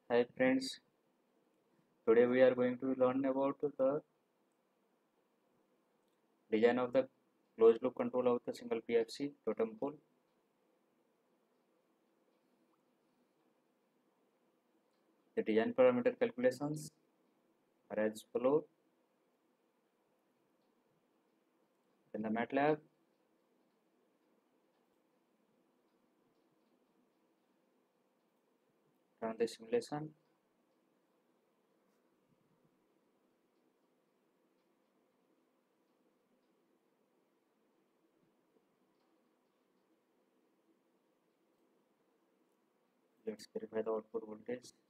Hi friends, today we are going to learn about the design of the closed loop control of the single PFC totem pole. The design parameter calculations are as follow. In the MATLAB, run the simulation. Let's verify the output voltage.